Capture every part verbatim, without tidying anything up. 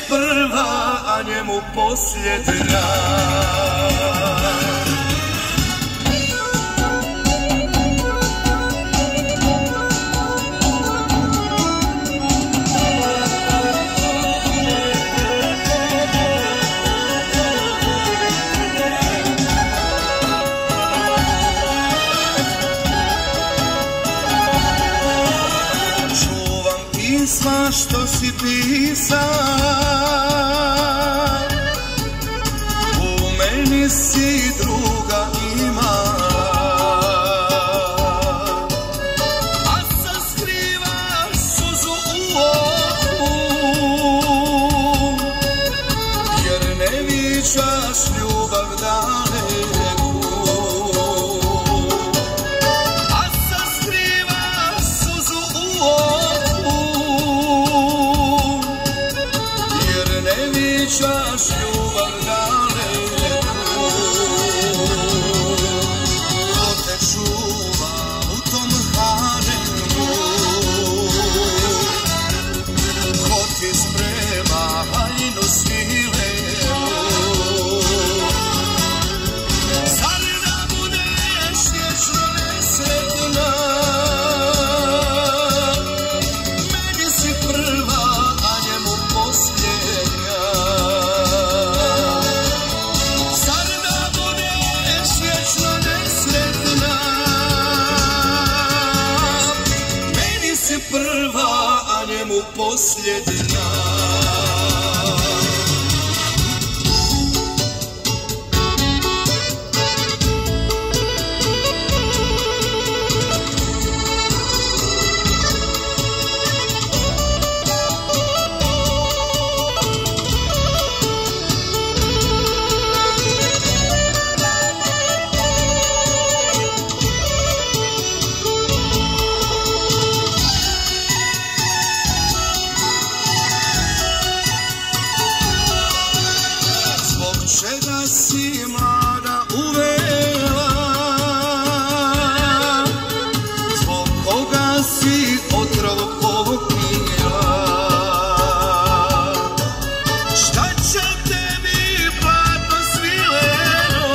prva, a njemu posljednja. Pisma što si pisa, u meni si druga ima, a sad skrivaš suzu u oku, jer ne viđaš ljubav daleku. A sad skrivaš suzu u oku, viđaš ljubav daleku. Ko te čuva u tom haremu, ko ti sprema haljinu svilenu, zar da budeš vječno nesretna? Meni si prva, a njemu posljednja. Prva, a njemu posljednja. Čega si mlada uvela, zbog koga si otrov popila? Šta će tebi platno svileno,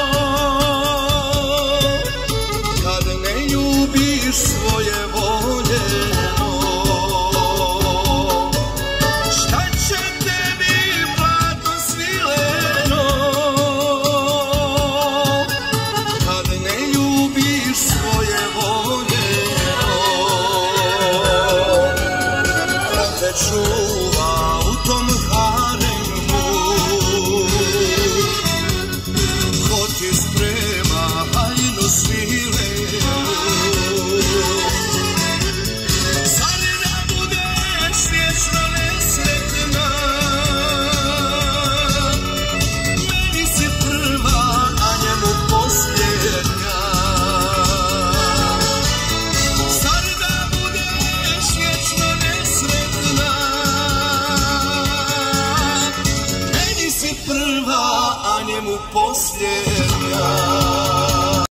kad ne ljubiš svoje voljeno? Šta će tebi platno svileno, svoje voljeno? Ko te čuva u tom haremu, ko ti sprema haljinu svilenu, zar da budeš vječno nesretna? Meni si prva, a njemu posljednja. Prva, a njemu posljednja.